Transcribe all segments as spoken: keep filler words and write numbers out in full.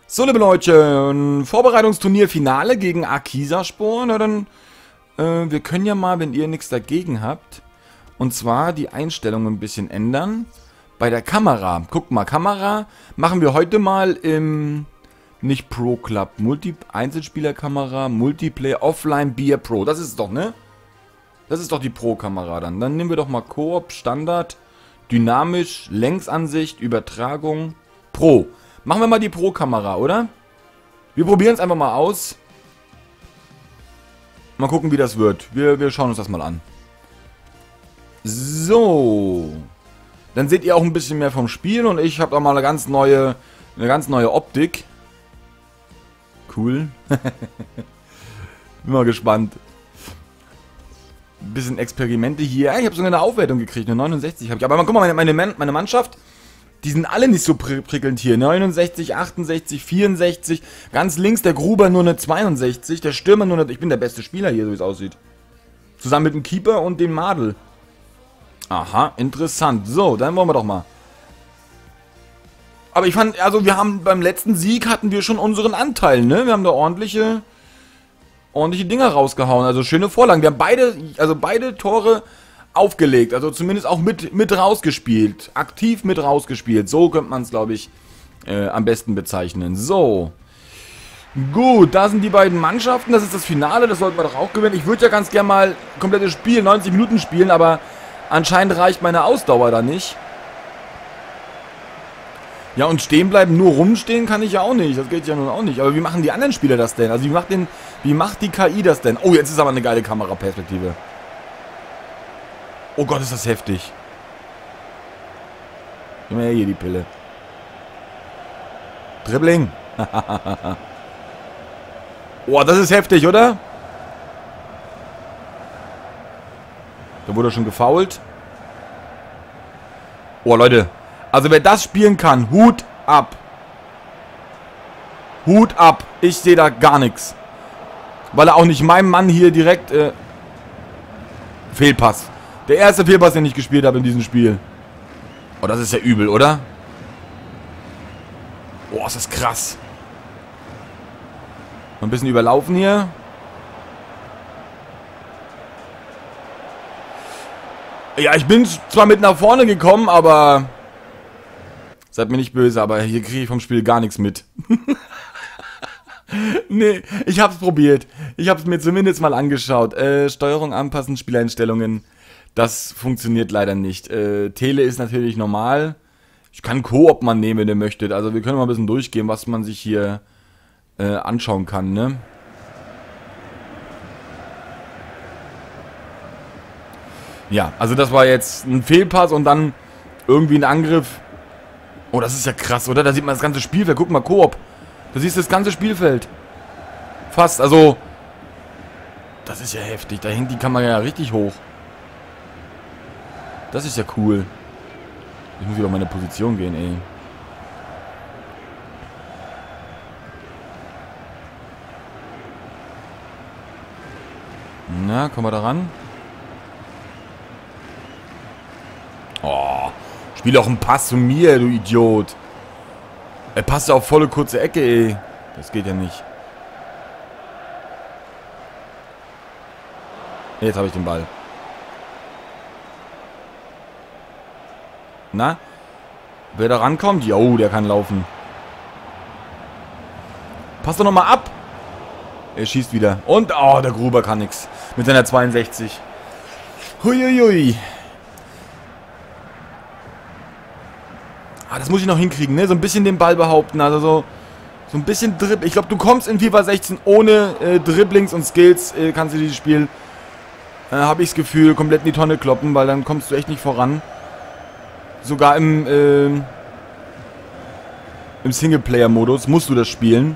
So, liebe Leute, ein Vorbereitungsturnier Finale gegen Akisaspor. Na dann, äh, wir können ja mal, wenn ihr nichts dagegen habt, und zwar die Einstellungen ein bisschen ändern. Bei der Kamera, guckt mal, Kamera machen wir heute mal im, nicht Pro Club, Multi Einzelspielerkamera, Multiplayer, Offline, Beer Pro. Das ist es doch, ne? Das ist doch die Pro-Kamera dann. Dann nehmen wir doch mal Koop, Standard, Dynamisch, Längsansicht, Übertragung, Pro. Machen wir mal die Pro-Kamera, oder? Wir probieren es einfach mal aus. Mal gucken, wie das wird. Wir, wir schauen uns das mal an. So. Dann seht ihr auch ein bisschen mehr vom Spiel und ich habe auch mal eine ganz neue, eine ganz neue Optik. Cool. Bin mal gespannt. Ein bisschen Experimente hier. Ich habe sogar eine Aufwertung gekriegt, eine neunundsechzig habe ich. Aber guck mal, meine, meine, meine Mannschaft, die sind alle nicht so prickelnd hier. neunundsechzig, achtundsechzig, vierundsechzig. Ganz links der Gruber nur eine zweiundsechzig. Der Stürmer nur eine... Ich bin der beste Spieler hier, so wie es aussieht. Zusammen mit dem Keeper und dem Madel. Aha, interessant. So, dann wollen wir doch mal. Aber ich fand, also wir haben beim letzten Sieg hatten wir schon unseren Anteil, ne? Wir haben da ordentliche... ordentliche Dinger rausgehauen. Also schöne Vorlagen. Wir haben beide, also beide Tore aufgelegt. Also zumindest auch mit, mit rausgespielt. Aktiv mit rausgespielt. So könnte man es, glaube ich, äh, am besten bezeichnen. So. Gut, da sind die beiden Mannschaften. Das ist das Finale. Das sollten wir doch auch gewinnen. Ich würde ja ganz gerne mal komplettes Spiel, neunzig Minuten spielen, aber anscheinend reicht meine Ausdauer da nicht. Ja, und stehen bleiben, nur rumstehen kann ich ja auch nicht. Das geht ja nun auch nicht. Aber wie machen die anderen Spieler das denn? Also wie macht, den, wie macht die K I das denn? Oh, jetzt ist aber eine geile Kameraperspektive. Oh Gott, ist das heftig. Gib mal her hier die Pille. Dribbling. Oh, das ist heftig, oder? Da wurde schon gefoult. Oh, Leute. Also wer das spielen kann, Hut ab. Hut ab. Ich sehe da gar nichts. Weil er auch nicht meinem Mann hier direkt... Äh, Fehlpass. Der erste Fehlpass, den ich gespielt habe in diesem Spiel. Oh, das ist ja übel, oder? Oh, ist das krass. Mal ein bisschen überlaufen hier. Ja, ich bin zwar mit nach vorne gekommen, aber... Seid mir nicht böse, aber hier kriege ich vom Spiel gar nichts mit. Nee, ich hab's probiert. Ich hab's mir zumindest mal angeschaut. Äh, Steuerung anpassen, Spieleinstellungen. Das funktioniert leider nicht. Äh, Tele ist natürlich normal. Ich kann Koop mal nehmen, wenn ihr möchtet. Also wir können mal ein bisschen durchgehen, was man sich hier äh, anschauen kann, ne? Ja, also das war jetzt ein Fehlpass und dann irgendwie ein Angriff. Oh, das ist ja krass, oder? Da sieht man das ganze Spielfeld. Guck mal, Koop. Da siehst du das ganze Spielfeld. Fast, also... Das ist ja heftig. Da hängt die Kamera ja richtig hoch. Das ist ja cool. Ich muss wieder auf meine Position gehen, ey. Na, kommen wir da ran? Oh... Spiel auch einen Pass zu mir, du Idiot. Er passt ja auf volle kurze Ecke, ey. Das geht ja nicht. Jetzt habe ich den Ball. Na? Wer da rankommt? Jo, der kann laufen. Pass doch nochmal ab. Er schießt wieder. Und, oh, der Gruber kann nix. Mit seiner zweiundsechzig. Huiuiui. Ah, das muss ich noch hinkriegen, ne? So ein bisschen den Ball behaupten, also so, so ein bisschen Dribbling. Ich glaube, du kommst in FIFA sechzehn ohne äh, Dribblings und Skills, äh, kannst du dieses Spiel, äh, habe ich das Gefühl, komplett in die Tonne kloppen, weil dann kommst du echt nicht voran. Sogar im, äh, im Singleplayer-Modus musst du das spielen.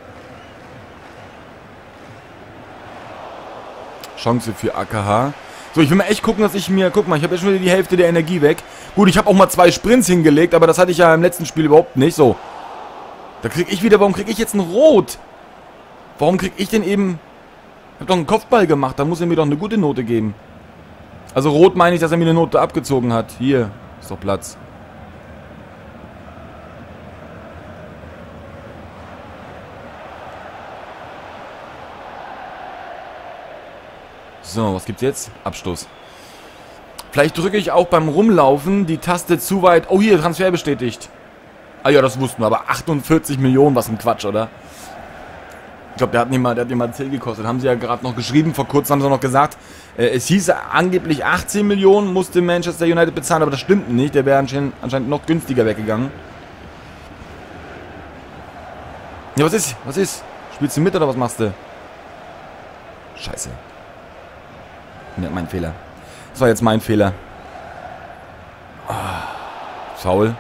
Chance für A K H. So, ich will mal echt gucken, dass ich mir... Guck mal, ich habe ja schon wieder die Hälfte der Energie weg. Gut, ich habe auch mal zwei Sprints hingelegt, aber das hatte ich ja im letzten Spiel überhaupt nicht. So. Da krieg ich wieder... Warum krieg ich jetzt ein Rot? Warum krieg ich denn eben... Ich habe doch einen Kopfball gemacht, da muss er mir doch eine gute Note geben. Also Rot meine ich, dass er mir eine Note abgezogen hat. Hier ist doch Platz. So, was gibt's jetzt? Abstoß. Vielleicht drücke ich auch beim Rumlaufen die Taste zu weit. Oh, hier, Transfer bestätigt. Ah ja, das wussten wir. Aber achtundvierzig Millionen, was ein Quatsch, oder? Ich glaube, der hat nicht mal, der hat nicht mal zehn gekostet. Haben sie ja gerade noch geschrieben. Vor kurzem haben sie noch gesagt, äh, es hieß angeblich achtzehn Millionen musste Manchester United bezahlen. Aber das stimmt nicht. Der wäre anscheinend, anscheinend noch günstiger weggegangen. Ja, was ist? Was ist? Spielst du mit oder was machst du? Scheiße. Ja, mein Fehler. Das war jetzt mein Fehler. Oh, faul.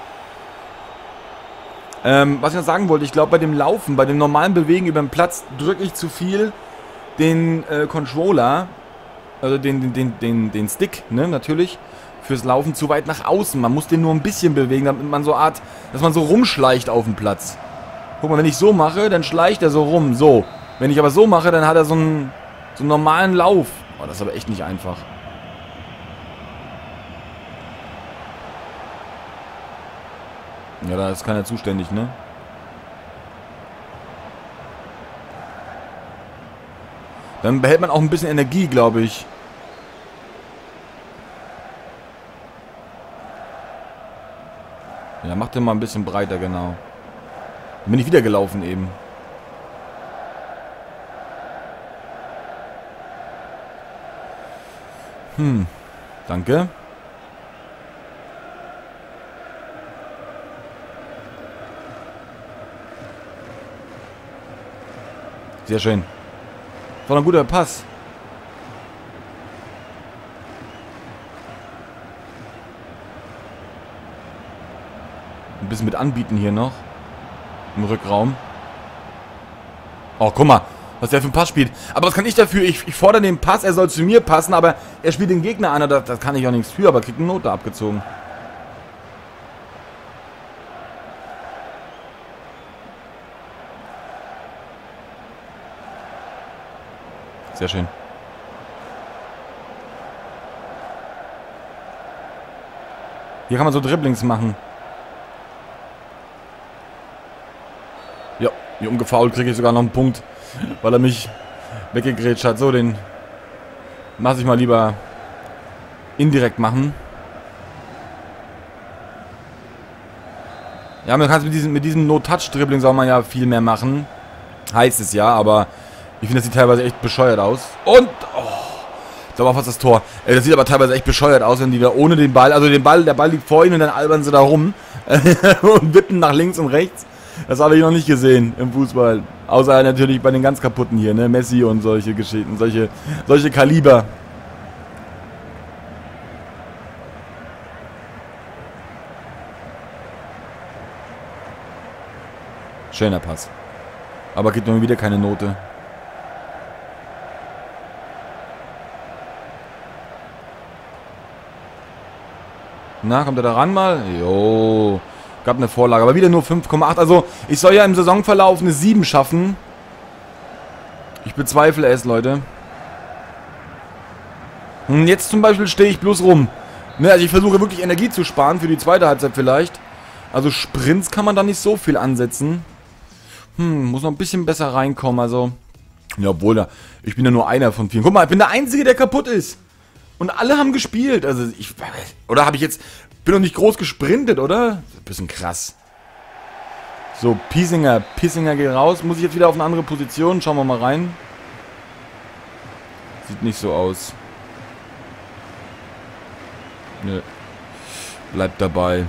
Ähm, was ich noch sagen wollte, ich glaube bei dem Laufen, bei dem normalen Bewegen über den Platz drücke ich zu viel den äh, Controller, also den, den, den, den, den Stick, ne, natürlich, fürs Laufen zu weit nach außen. Man muss den nur ein bisschen bewegen, damit man so Art, dass man so rumschleicht auf dem Platz. Guck mal, wenn ich so mache, dann schleicht er so rum, so. Wenn ich aber so mache, dann hat er so einen, so einen normalen Lauf. Oh, das ist aber echt nicht einfach. Ja, da ist keiner zuständig, ne? Dann behält man auch ein bisschen Energie, glaube ich. Ja, mach den mal ein bisschen breiter, genau. Dann bin ich wieder gelaufen eben. Hm, danke. Sehr schön. War ein guter Pass. Ein bisschen mit anbieten hier noch. Im Rückraum. Oh, guck mal, was der für ein Pass spielt. Aber was kann ich dafür? Ich, ich fordere den Pass, er soll zu mir passen, aber er spielt den Gegner an. Das, das kann ich auch nichts für, aber kriegt eine Note abgezogen. Sehr schön. Hier kann man so Dribblings machen. Ja, hier umgefault kriege ich sogar noch einen Punkt, weil er mich weggegrätscht hat. So, den lasse ich mal lieber indirekt machen. Ja, man kann es mit diesem, mit diesem No-Touch-Dribbling soll man ja viel mehr machen. Heißt es ja, aber ich finde, das sieht teilweise echt bescheuert aus. Und, oh, da war fast das Tor. Äh, das sieht aber teilweise echt bescheuert aus, wenn die da ohne den Ball, also den Ball, der Ball liegt vor ihnen und dann albern sie da rum und wippen nach links und rechts. Das habe ich noch nicht gesehen im Fußball. Außer natürlich bei den ganz kaputten hier, ne, Messi und solche Geschichten, solche, solche Kaliber. Schöner Pass. Aber gibt mir wieder keine Note. Na, kommt er da ran mal? Jo. Gab eine Vorlage, aber wieder nur fünf Komma acht. Also, ich soll ja im Saisonverlauf eine sieben schaffen. Ich bezweifle es, Leute. Und jetzt zum Beispiel stehe ich bloß rum. Ne, also ich versuche wirklich Energie zu sparen für die zweite Halbzeit vielleicht. Also Sprints kann man da nicht so viel ansetzen. Hm, muss noch ein bisschen besser reinkommen, also... Ja, obwohl, da, ich bin ja nur einer von vielen. Guck mal, ich bin der Einzige, der kaputt ist. Und alle haben gespielt. Also ich... Oder habe ich jetzt... Bin doch nicht groß gesprintet, oder? Ein bisschen krass. So, Piesinger. Piesinger geht raus. Muss ich jetzt wieder auf eine andere Position? Schauen wir mal rein. Sieht nicht so aus. Nö. Bleibt dabei.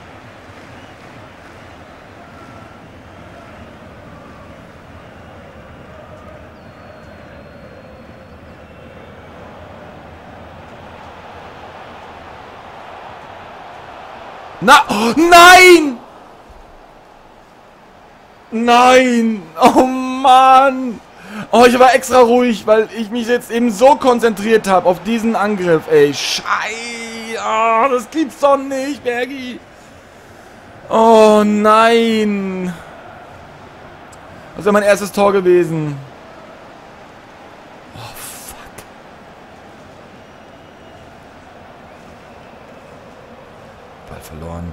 Na, oh, nein! Nein! Oh Mann! Oh, ich war extra ruhig, weil ich mich jetzt eben so konzentriert habe auf diesen Angriff, ey. Scheiße! Oh, das gibt's doch nicht, Bergi! Oh nein! Das wäre mein erstes Tor gewesen. Oh, fuck. Ball verloren.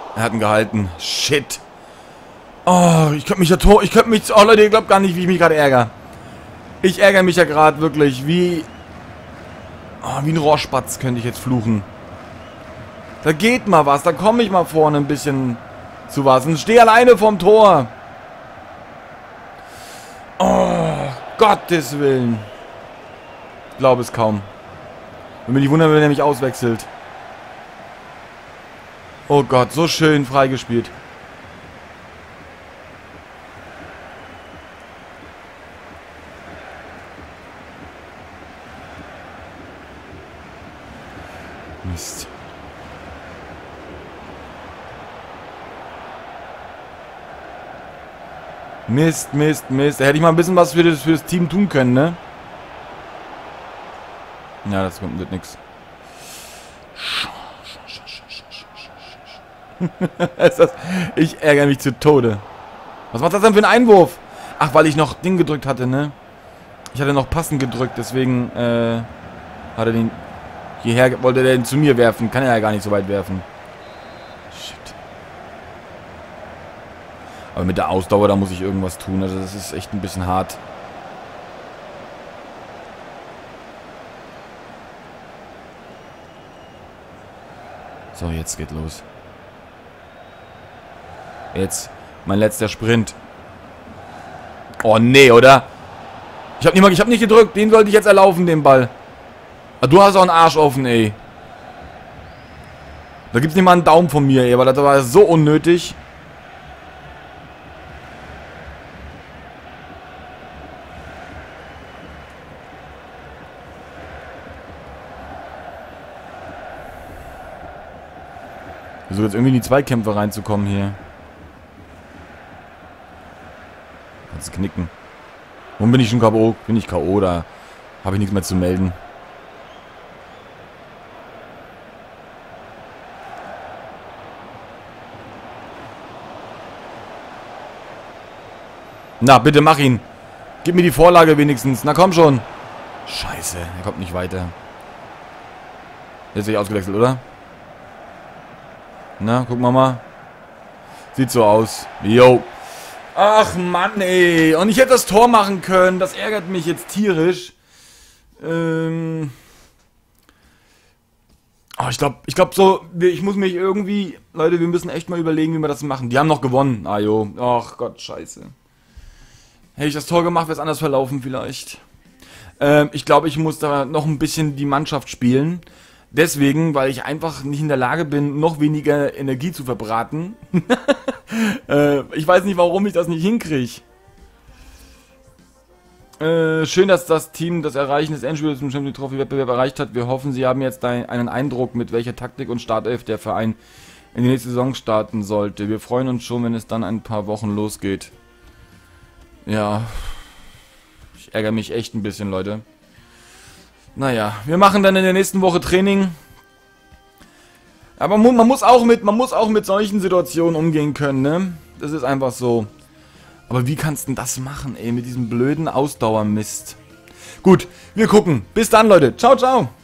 Er hat ihn gehalten. Shit. Oh, ich könnte mich ja tot... Ich könnte mich... Oh, Leute, ihr glaubt gar nicht, wie ich mich gerade ärgere. Ich ärgere mich ja gerade wirklich. Wie... Oh, wie ein Rohrspatz könnte ich jetzt fluchen. Da geht mal was. Da komme ich mal vorne ein bisschen zu was. Und stehe alleine vorm Tor. Oh, Gottes Willen. Ich glaube es kaum. Würde mich nicht wundern, wenn er mich auswechselt. Oh Gott, so schön freigespielt. Mist. Mist, Mist, Mist. Da hätte ich mal ein bisschen was für das, für das Team tun können, ne? Ja, das wird nix. Ich ärgere mich zu Tode. Was macht das denn für ein Einwurf? Ach, weil ich noch Ding gedrückt hatte, ne? Ich hatte noch passend gedrückt, deswegen äh, hat er den hierher, wollte er den zu mir werfen. Kann er ja gar nicht so weit werfen. Shit. Aber mit der Ausdauer, da muss ich irgendwas tun. Also das ist echt ein bisschen hart. So, jetzt geht los. Jetzt mein letzter Sprint. Oh nee, oder? Ich hab nicht mal, ich hab nicht gedrückt. Den sollte ich jetzt erlaufen, den Ball. Ah, du hast auch einen Arsch offen, ey. Da gibt's nicht mal einen Daumen von mir, ey, weil das war so unnötig. Ich versuche jetzt irgendwie in die Zweikämpfe reinzukommen hier. Kannst knicken. Warum bin ich schon K O? Bin ich K O, da habe ich nichts mehr zu melden. Na, bitte mach ihn. Gib mir die Vorlage wenigstens. Na komm schon. Scheiße, er kommt nicht weiter. Jetzt bin ich ausgewechselt, oder? Na, gucken wir mal. Sieht so aus. Jo. Ach Mann, ey. Und ich hätte das Tor machen können. Das ärgert mich jetzt tierisch. Ähm... Oh, ich glaube, ich glaube so, ich muss mich irgendwie... Leute, wir müssen echt mal überlegen, wie wir das machen. Die haben noch gewonnen. Ah jo. Ach Gott, scheiße. Hätte ich das Tor gemacht, wäre es anders verlaufen vielleicht. Ähm, ich glaube, ich muss da noch ein bisschen die Mannschaft spielen. Deswegen, weil ich einfach nicht in der Lage bin, noch weniger Energie zu verbraten. äh, ich weiß nicht, warum ich das nicht hinkriege. Äh, schön, dass das Team das Erreichen des Endspiels zum Champions Trophy Wettbewerb erreicht hat. Wir hoffen, Sie haben jetzt einen Eindruck, mit welcher Taktik und Startelf der Verein in die nächste Saison starten sollte. Wir freuen uns schon, wenn es dann ein paar Wochen losgeht. Ja, ich ärgere mich echt ein bisschen, Leute. Naja, wir machen dann in der nächsten Woche Training. Aber man muss auch mit, man muss auch mit solchen Situationen umgehen können, ne? Das ist einfach so. Aber wie kannst du denn das machen, ey, mit diesem blöden Ausdauermist? Gut, wir gucken. Bis dann, Leute. Ciao, ciao.